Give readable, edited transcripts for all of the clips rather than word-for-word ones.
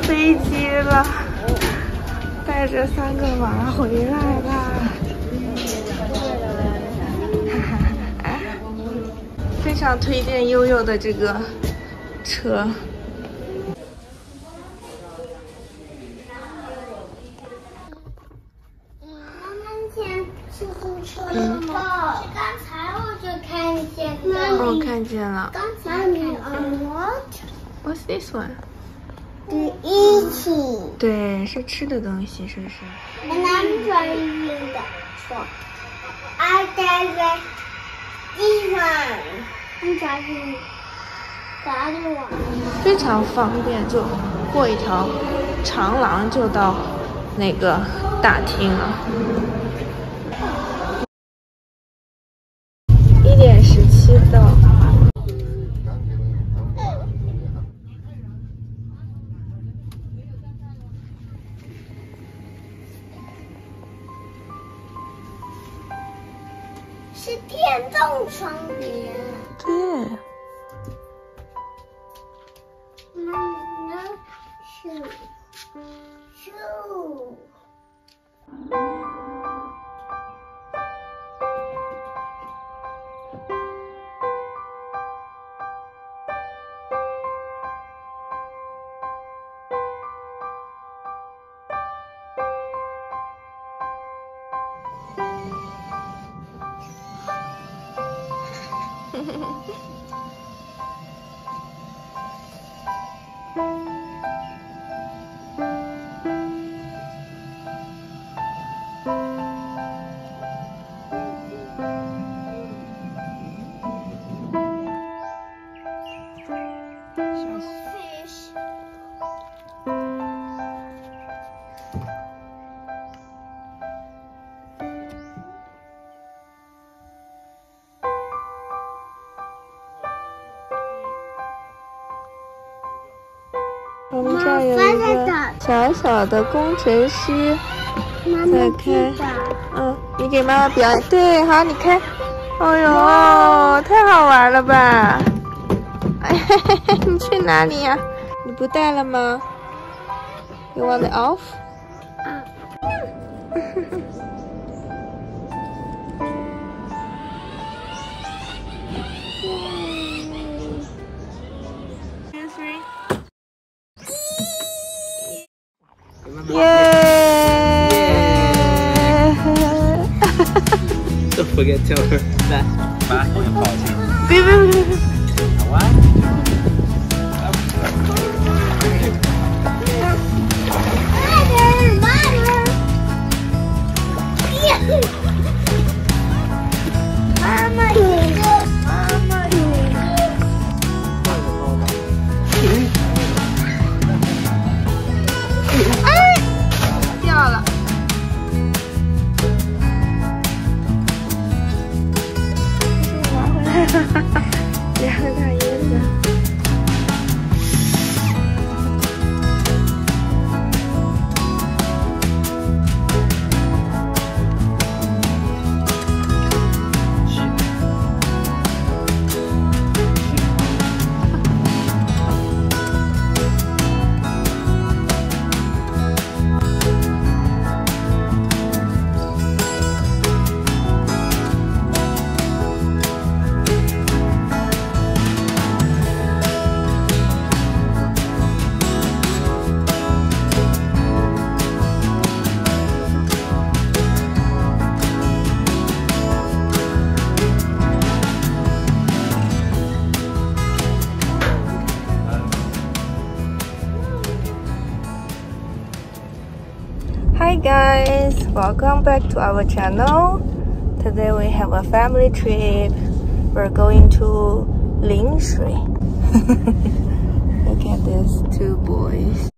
飞机了，带着3个娃回来啦！非常推荐悠悠的这个车。 妈妈见出租车了吗？是刚才我就看见的。 我看见了。 刚才你 What's this one？ 一起。 对，是吃的东西，是不是 And I'm driving the truck. I drive this one. I'm driving the other one. 非常方便，就过一条长廊就到那个大厅了。1点17到。 是电动窗帘。 对。我们这儿有一个小小的工程师在开，你给妈妈表演，对，好，你开，哎呦，太好玩了吧！哎，你去哪里呀？你不带了吗 ？You want it off？ Don't forget to tell her that. 妈，我要抱歉。 别！ 好啊。 妈妈有一个，妈妈有一个。 哎，掉了。2个大椰子。Hi guys, welcome back to our channel. Today we have a family trip. We're going to Lingshui. Look at these 2 boys.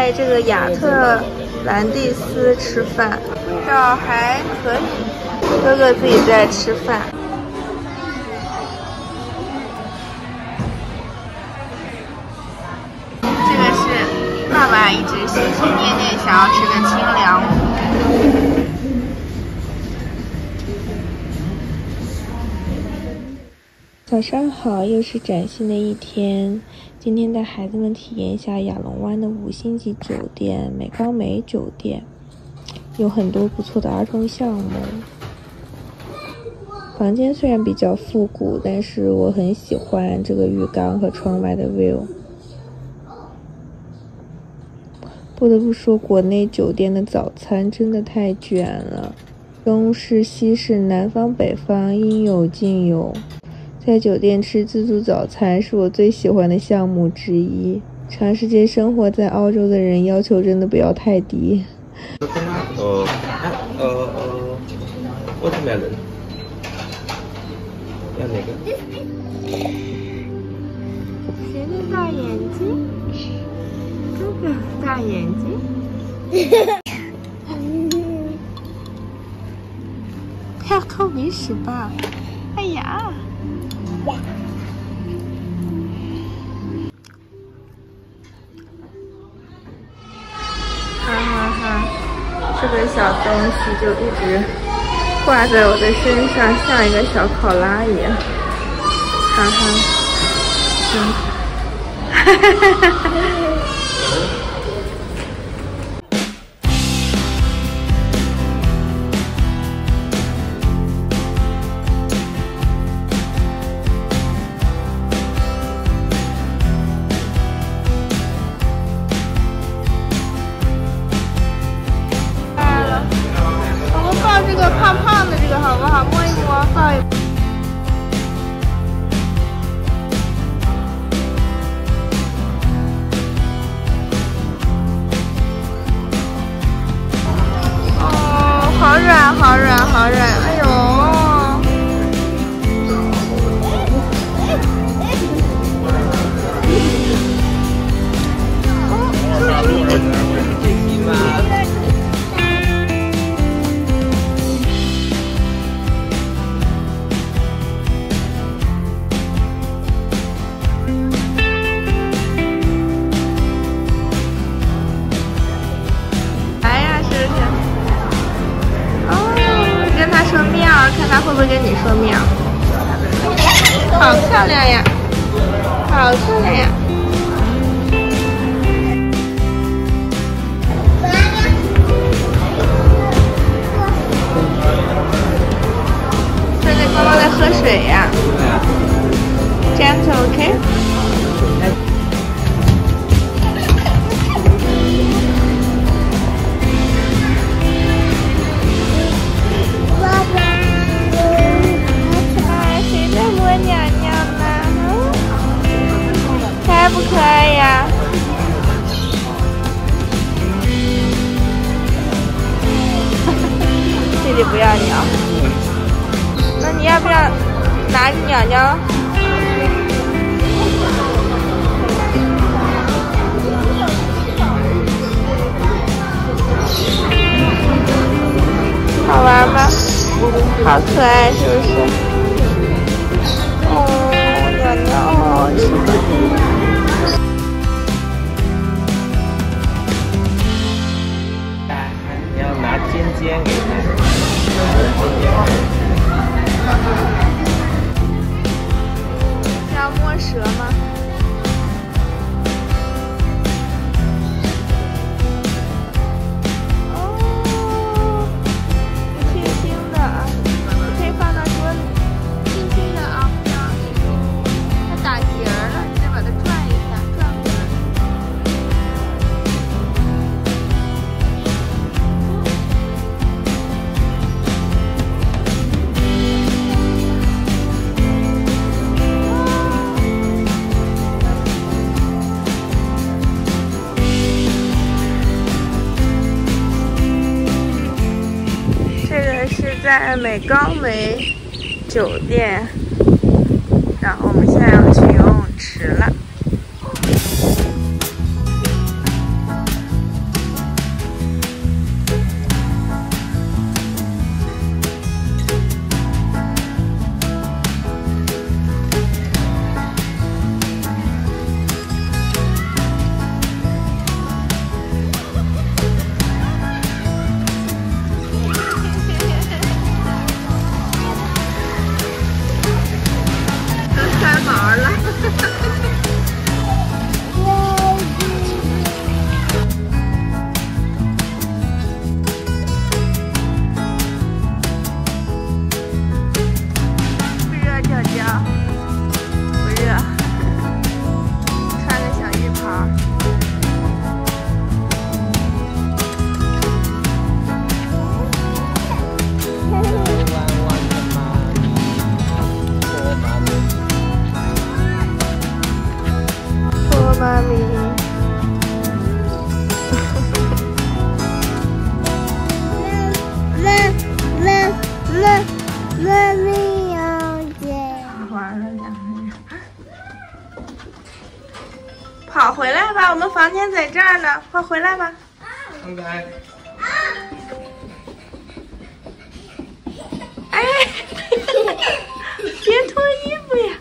在这个亚特兰蒂斯吃饭，这儿还可以。哥哥自己在吃饭。这个是爸爸一直心心念念想要吃的清凉舞。早上好，又是崭新的一天。今天带孩子们体验一下亚龙湾的5星级酒店美高梅酒店，有很多不错的儿童项目。房间虽然比较复古，但是我很喜欢这个浴缸和窗外的 view。不得不说，国内酒店的早餐真的太卷了，中式、西式、南方、北方应有尽有。在酒店吃自助早餐是我最喜欢的项目之一。长时间生活在澳洲的人要求真的不要太低。 watermelon。要哪个？ 谁的大眼睛？这个大眼睛。他要靠鼻屎吧？哎呀！哈哈哈，这个小东西就一直挂在我的身上，像一个小考拉一样。哈哈，哈哈哈哈。这个胖胖的这个好不好？摸一摸，抱一。哦，好软，好软，好软！哎呦。看他会不会跟你说喵？好漂亮呀，好漂亮呀！现在光光在喝水呀。Gentle, OK？ 可不可爱呀？弟弟不要鸟，那你要不要拿着鸟鸟？好玩吗？好可爱，是不是？哦，鸟鸟好好吃。 尖尖给他， 是要摸蛇吗？哦，轻轻的啊，你可以放到桌里，轻轻的啊，不要它打结了，你再把它转一下，转过来。在美高梅酒店，然后我们现在要去游泳池了。 咪。 妈咪要见。 玩了两个人。跑回来吧，我们房间在这儿呢，快回来吧。 拜拜。 哎，别脱衣服呀！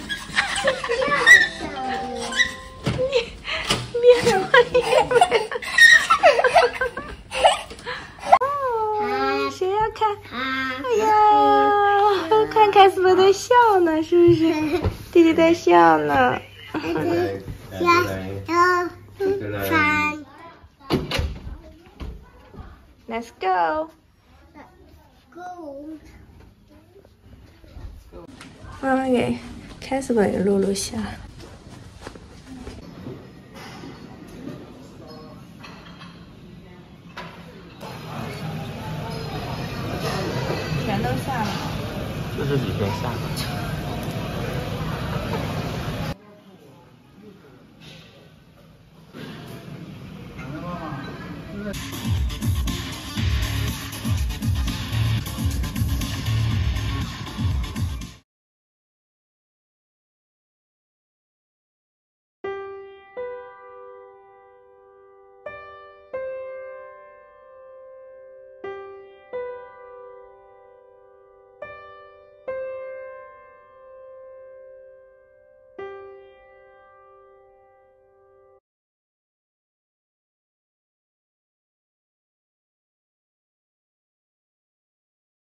别脱衣服呀！哦，谁要看？哎呀，看凯斯伯在笑呢，是不是？弟弟在笑呢。Let's go. 妈妈给凯斯伯也录录像。全都下了。 这是几天下的？